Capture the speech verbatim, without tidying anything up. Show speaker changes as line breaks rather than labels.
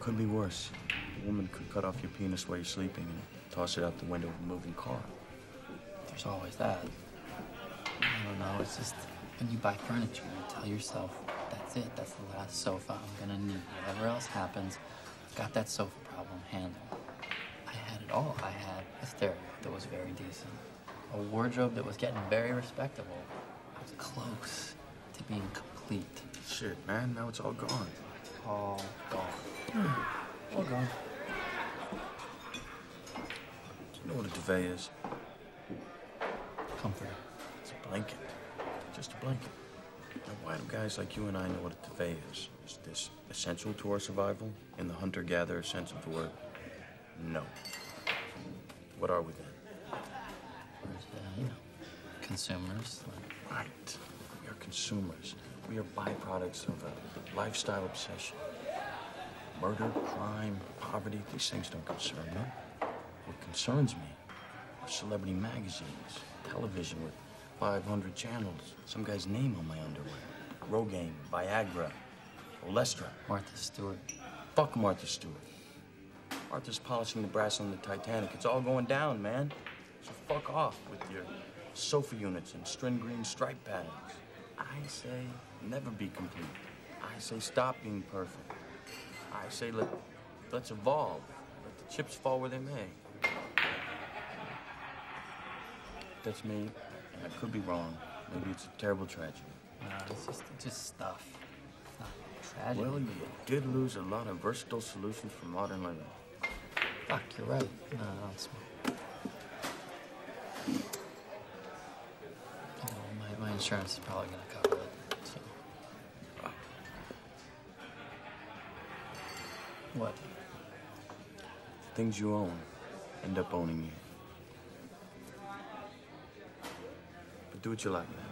Could be worse. A woman could cut off your penis while you're sleeping and toss it out the window of a moving car.
There's always that. I don't know, it's just when you buy furniture, you tell yourself, that's it, that's the last sofa I'm gonna need. Whatever else happens, I've got that sofa problem handled. I had it all. I had a stereo that was very decent, a wardrobe that was getting very respectable. I was close to being complete.
Shit, man, now it's all gone.
All gone. All gone.
Do you know what a duvet is?
Comforter.
It's a blanket. Just a blanket. Now, why do guys like you and I know what a duvet is? Is this essential to our survival in the hunter-gatherer sense of the word? No. What are we then?
We're, uh, you know, consumers.
Right. We are consumers. We are byproducts of a lifestyle obsession. Murder, crime, poverty, these things don't concern me. What concerns me are celebrity magazines, television with five hundred channels, some guy's name on my underwear, Rogaine, Viagra, Olestra.
Martha Stewart.
Fuck Martha Stewart. Martha's polishing the brass on the Titanic. It's all going down, man. So fuck off with your sofa units and string green stripe patterns. I say never be complete. I say stop being perfect. I say let, let's evolve. Let the chips fall where they may. That's me, and I could be wrong. Maybe it's a terrible tragedy.
No, it's just, it's just stuff. It's not tragedy.
Well, you did lose a lot of versatile solutions for modern living.
Fuck, you're right. No, no, it's you know, my, my insurance is probably gonna cover it, so. What?
Things you own end up owning you. But do what you like, man.